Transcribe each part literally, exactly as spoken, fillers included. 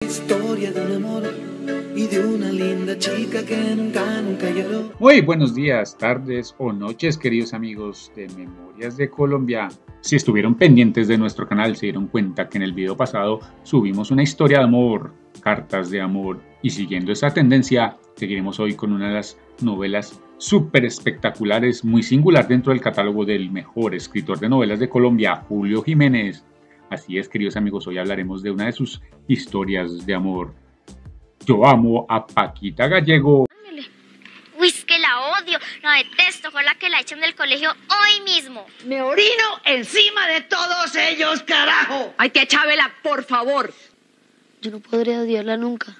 historia de un amor y de una linda chica que nunca, nunca lloró. Muy buenos días, tardes o noches, queridos amigos de Memorias de Colombia. Si estuvieron pendientes de nuestro canal, se dieron cuenta que en el video pasado subimos una historia de amor, cartas de amor, y siguiendo esa tendencia, seguiremos hoy con una de las novelas súper espectaculares, muy singular dentro del catálogo del mejor escritor de novelas de Colombia, Julio Jiménez. Así es, queridos amigos, hoy hablaremos de una de sus historias de amor. Yo amo a Paquita Gallego. Uy, es que la odio, la detesto, ojalá que la echen del colegio hoy mismo. Me orino encima de todos ellos, carajo. Ay, tía Chabela, por favor. Yo no podría odiarla nunca.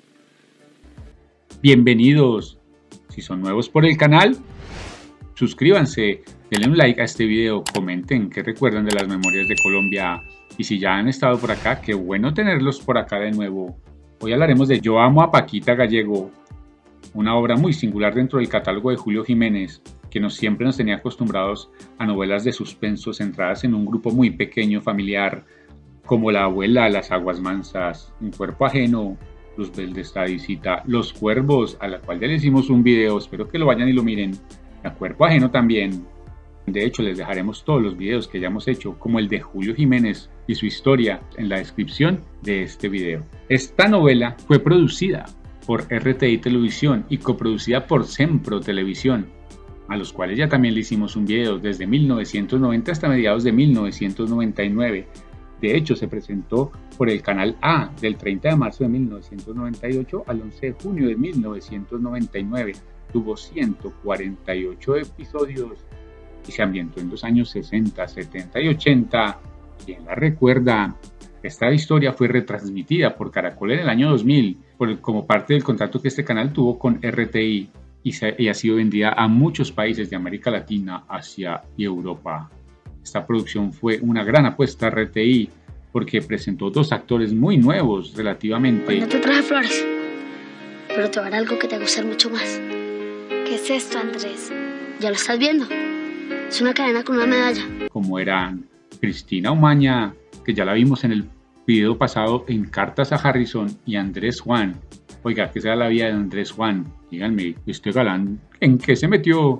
Bienvenidos. Si son nuevos por el canal, suscríbanse, denle un like a este video, comenten qué recuerdan de las Memorias de Colombia. Y si ya han estado por acá, qué bueno tenerlos por acá de nuevo. Hoy hablaremos de Yo amo a Paquita Gallego, una obra muy singular dentro del catálogo de Julio Jiménez, que nos siempre nos tenía acostumbrados a novelas de suspenso centradas en un grupo muy pequeño familiar, como La abuela, Las aguas mansas, Un cuerpo ajeno, Luzbel de esta visita, Los cuervos, a la cual ya le hicimos un video, espero que lo vayan y lo miren, A cuerpo ajeno también. De hecho, les dejaremos todos los videos que hayamos hecho, como el de Julio Jiménez y su historia, en la descripción de este video. Esta novela fue producida por R T I Televisión y coproducida por Sempro Televisión, a los cuales ya también le hicimos un video desde mil novecientos noventa hasta mediados de mil novecientos noventa y nueve. De hecho, se presentó por el canal A del treinta de marzo de mil novecientos noventa y ocho al once de junio de mil novecientos noventa y nueve. Tuvo ciento cuarenta y ocho episodios y se ambientó en los años sesenta, setenta y ochenta. ¿Quién la recuerda? Esta historia fue retransmitida por Caracol en el año dos mil por, como parte del contrato que este canal tuvo con R T I y, se, y ha sido vendida a muchos países de América Latina, Asia y Europa. Esta producción fue una gran apuesta a R T I porque presentó dos actores muy nuevos relativamente. Hoy no te traje flores, pero te va a dar algo que te va a gustar mucho más. ¿Qué es esto, Andrés? ¿Ya lo estás viendo? Es una cadena con una medalla. Como eran Cristina Umaña, que ya la vimos en el video pasado en Cartas a Harrison, y Andrés Juan. Oiga, ¿qué será la vida de Andrés Juan? Díganme, ¿este galán en qué se metió?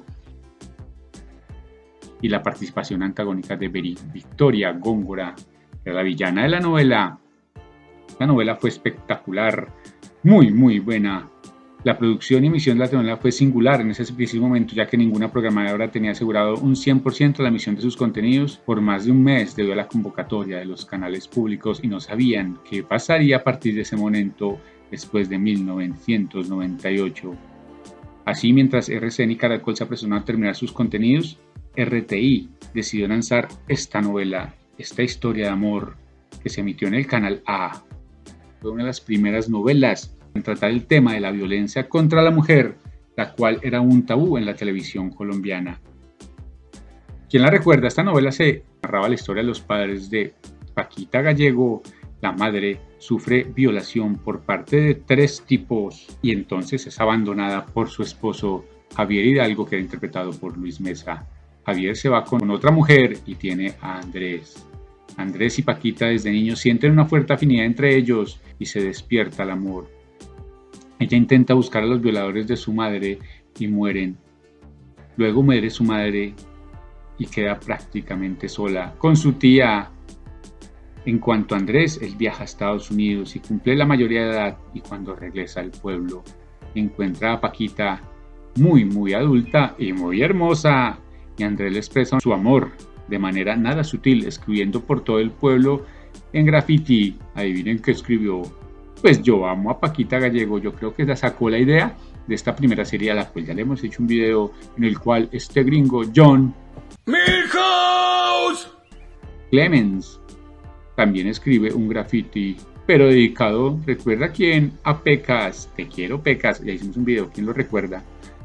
Y la participación antagónica de Victoria Góngora, que era la villana de la novela. La novela fue espectacular, muy muy buena. La producción y emisión de la telenovela fue singular en ese preciso momento, ya que ninguna programadora tenía asegurado un cien por ciento de la emisión de sus contenidos por más de un mes debido a la convocatoria de los canales públicos y no sabían qué pasaría a partir de ese momento después de mil novecientos noventa y ocho. Así, mientras R C N y Caracol se apresuraron a terminar sus contenidos, R T I decidió lanzar esta novela, esta historia de amor que se emitió en el canal A. Fue una de las primeras novelas en tratar el tema de la violencia contra la mujer, la cual era un tabú en la televisión colombiana. ¿Quién la recuerda? Esta novela se narraba la historia de los padres de Paquita Gallego. La madre sufre violación por parte de tres tipos y entonces es abandonada por su esposo Javier Hidalgo, que era interpretado por Luis Mesa. Javier se va con otra mujer y tiene a Andrés. Andrés y Paquita desde niños sienten una fuerte afinidad entre ellos y se despierta el amor. Ella intenta buscar a los violadores de su madre y mueren. Luego muere su madre y queda prácticamente sola con su tía. En cuanto a Andrés, él viaja a Estados Unidos y cumple la mayoría de edad, y cuando regresa al pueblo encuentra a Paquita muy muy adulta y muy hermosa, y Andrés le expresa su amor de manera nada sutil, escribiendo por todo el pueblo en graffiti. Adivinen qué escribió. Pues yo amo a Paquita Gallego. Yo creo que la sacó la idea de esta primera serie, a la cual ya le hemos hecho un video en el cual este gringo John Milhouse Clemens también escribe un graffiti, pero dedicado, ¿recuerda quién? A Pecas. Te quiero, Pecas. Ya hicimos un video, ¿quién lo recuerda?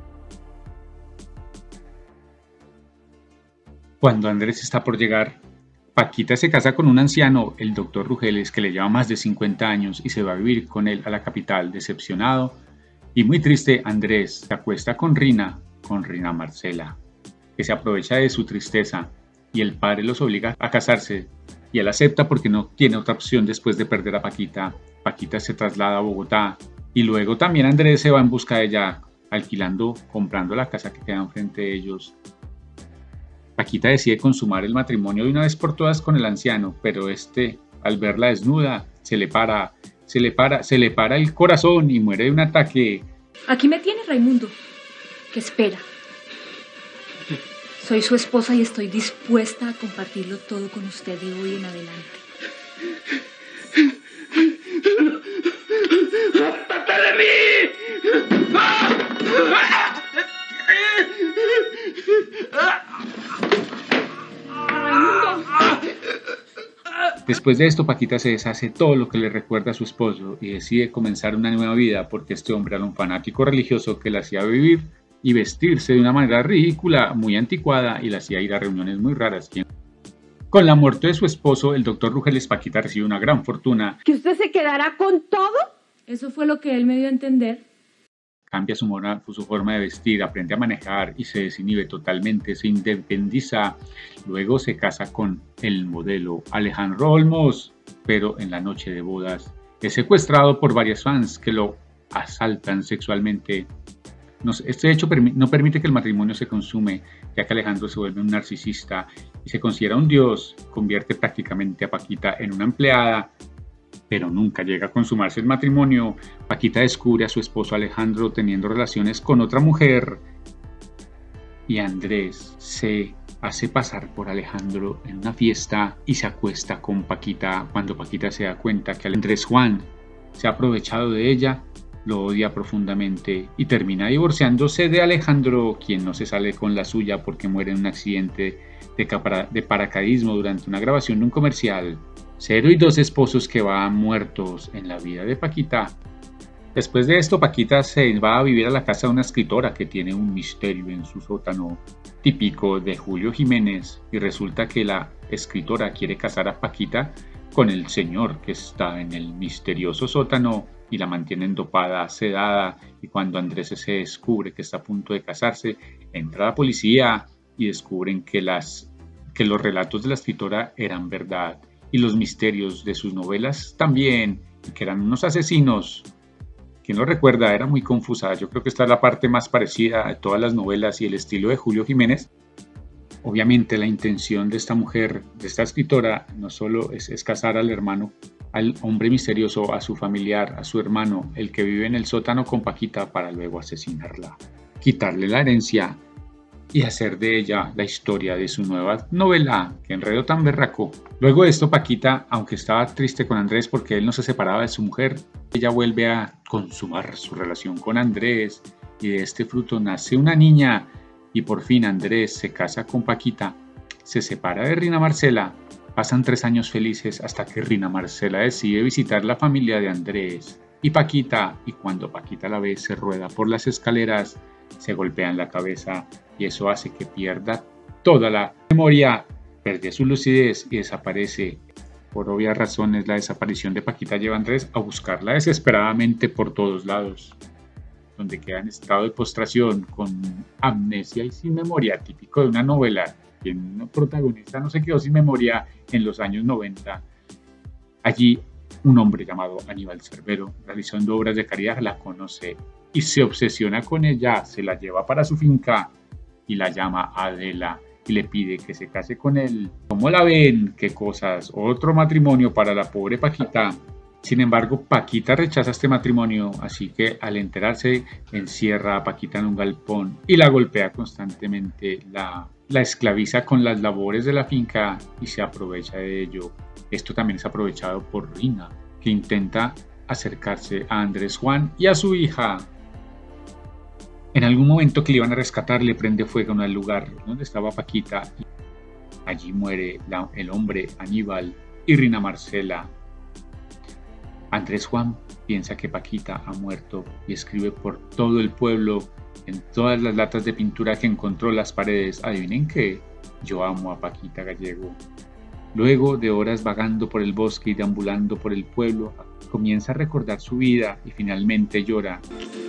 Cuando Andrés está por llegar, Paquita se casa con un anciano, el doctor Rugeles, que le lleva más de cincuenta años, y se va a vivir con él a la capital. Decepcionado y muy triste, Andrés se acuesta con Rina, con Rina Marcela, que se aprovecha de su tristeza, y el padre los obliga a casarse, y él acepta porque no tiene otra opción después de perder a Paquita. Paquita se traslada a Bogotá y luego también Andrés se va en busca de ella, alquilando, comprando la casa que queda enfrente de ellos. Paquita decide consumar el matrimonio de una vez por todas con el anciano, pero este, al verla desnuda, se le para, se le para, se le para el corazón y muere de un ataque. Aquí me tiene, Raimundo. ¿Qué espera? Soy su esposa y estoy dispuesta a compartirlo todo con usted de hoy en adelante. ¡Apártate de mí! Después de esto, Paquita se deshace todo lo que le recuerda a su esposo y decide comenzar una nueva vida porque este hombre era un fanático religioso que la hacía vivir y vestirse de una manera ridícula, muy anticuada, y la hacía ir a reuniones muy raras. Con la muerte de su esposo, el doctor Rugeles, Paquita recibe una gran fortuna. ¿Que usted se quedará con todo? Eso fue lo que él me dio a entender. Cambia su, moral, su forma de vestir, aprende a manejar y se desinhibe totalmente, se independiza. Luego se casa con el modelo Alejandro Olmos, pero en la noche de bodas es secuestrado por varias fans que lo asaltan sexualmente. Este hecho no permite que el matrimonio se consume, ya que Alejandro se vuelve un narcisista y se considera un dios, convierte prácticamente a Paquita en una empleada, pero nunca llega a consumarse el matrimonio. Paquita descubre a su esposo Alejandro teniendo relaciones con otra mujer y Andrés se hace pasar por Alejandro en una fiesta y se acuesta con Paquita. Cuando Paquita se da cuenta que Andrés Juan se ha aprovechado de ella, lo odia profundamente y termina divorciándose de Alejandro, quien no se sale con la suya porque muere en un accidente de, capara, de paracaidismo durante una grabación de un comercial. Cero y dos esposos que van muertos en la vida de Paquita. Después de esto, Paquita se va a vivir a la casa de una escritora que tiene un misterio en su sótano, típico de Julio Jiménez, y resulta que la escritora quiere casar a Paquita con el señor que está en el misterioso sótano y la mantienen dopada, sedada, y cuando Andrés se descubre que está a punto de casarse, entra la policía y descubren que, las, que los relatos de la escritora eran verdad y los misterios de sus novelas también, y que eran unos asesinos. Quien lo recuerda, era muy confusa. Yo creo que esta es la parte más parecida a todas las novelas y el estilo de Julio Jiménez. Obviamente la intención de esta mujer, de esta escritora, no solo es, es casar al hermano, al hombre misterioso, a su familiar, a su hermano, el que vive en el sótano con Paquita, para luego asesinarla, quitarle la herencia y hacer de ella la historia de su nueva novela. ¡Qué enredo tan berraco! Luego de esto, Paquita, aunque estaba triste con Andrés porque él no se separaba de su mujer, ella vuelve a consumar su relación con Andrés y de este fruto nace una niña. Y por fin Andrés se casa con Paquita, se separa de Rina Marcela, pasan tres años felices hasta que Rina Marcela decide visitar la familia de Andrés y Paquita, y cuando Paquita la ve se rueda por las escaleras, se golpea en la cabeza y eso hace que pierda toda la memoria, pierde su lucidez y desaparece. Por obvias razones, la desaparición de Paquita lleva a Andrés a buscarla desesperadamente por todos lados, donde queda en estado de postración, con amnesia y sin memoria, típico de una novela. Quien protagonista no se quedó sin memoria en los años noventa. Allí, un hombre llamado Aníbal Cerbero, realizando obras de caridad, la conoce y se obsesiona con ella, se la lleva para su finca y la llama Adela y le pide que se case con él. ¿Cómo la ven? ¿Qué cosas? Otro matrimonio para la pobre Paquita. Sin embargo, Paquita rechaza este matrimonio, así que al enterarse encierra a Paquita en un galpón y la golpea constantemente, la, la esclaviza con las labores de la finca y se aprovecha de ello. Esto también es aprovechado por Rina, que intenta acercarse a Andrés Juan y a su hija. En algún momento que le iban a rescatar, le prende fuego en el lugar donde estaba Paquita. Allí muere la, el hombre Aníbal y Rina Marcela. Andrés Juan piensa que Paquita ha muerto y escribe por todo el pueblo, en todas las latas de pintura que encontró en las paredes. Adivinen qué, yo amo a Paquita Gallego. Luego de horas vagando por el bosque y deambulando por el pueblo, comienza a recordar su vida y finalmente llora.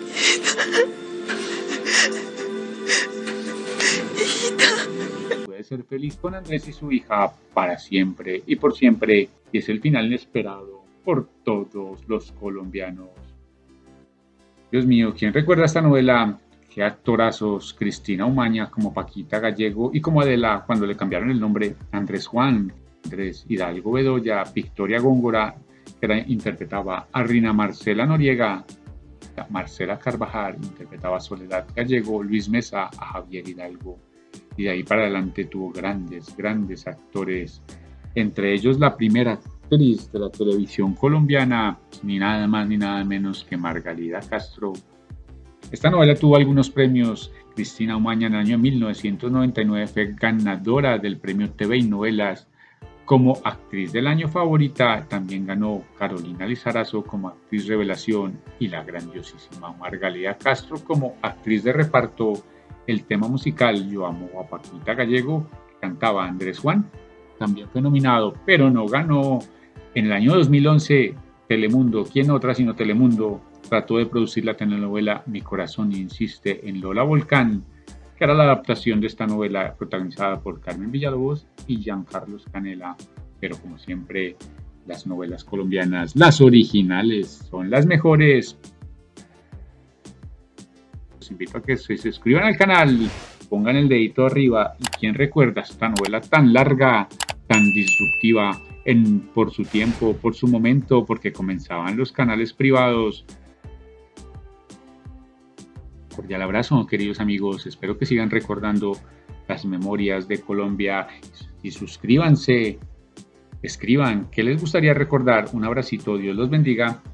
Puede ser feliz con Andrés y su hija para siempre y por siempre, y es el final inesperado por todos los colombianos. Dios mío, ¿quién recuerda esta novela? Qué actorazos, Cristina Umaña como Paquita Gallego y como Adela cuando le cambiaron el nombre Andrés Juan, Andrés Hidalgo Bedoya, Victoria Góngora, que era, interpretaba a Rina Marcela Noriega, Marcela Carvajal interpretaba a Soledad Gallego, Luis Mesa a Javier Hidalgo, y de ahí para adelante tuvo grandes, grandes actores, entre ellos la primera actriz de la televisión colombiana, ni nada más ni nada menos que Margalida Castro. Esta novela tuvo algunos premios. Cristina Umaña en el año mil novecientos noventa y nueve fue ganadora del premio T V y Novelas como actriz del año favorita. También ganó Carolina Lizarazo como actriz revelación y la grandiosísima Margalida Castro como actriz de reparto. El tema musical Yo amo a Paquita Gallego, que cantaba Andrés Juan, también fue nominado, pero no ganó. En el año dos mil once, Telemundo, ¿quién otra sino Telemundo?, trató de producir la telenovela Mi corazón insiste en Lola Volcán, que era la adaptación de esta novela protagonizada por Carmen Villalobos y Giancarlos Canela. Pero como siempre, las novelas colombianas, las originales, son las mejores. Los invito a que se suscriban al canal, pongan el dedito arriba. ¿Y quién recuerda esta novela tan larga, tan disruptiva en, por su tiempo, por su momento, porque comenzaban los canales privados? Cordial abrazo, queridos amigos. Espero que sigan recordando las memorias de Colombia y suscríbanse, escriban qué les gustaría recordar. Un abracito, Dios los bendiga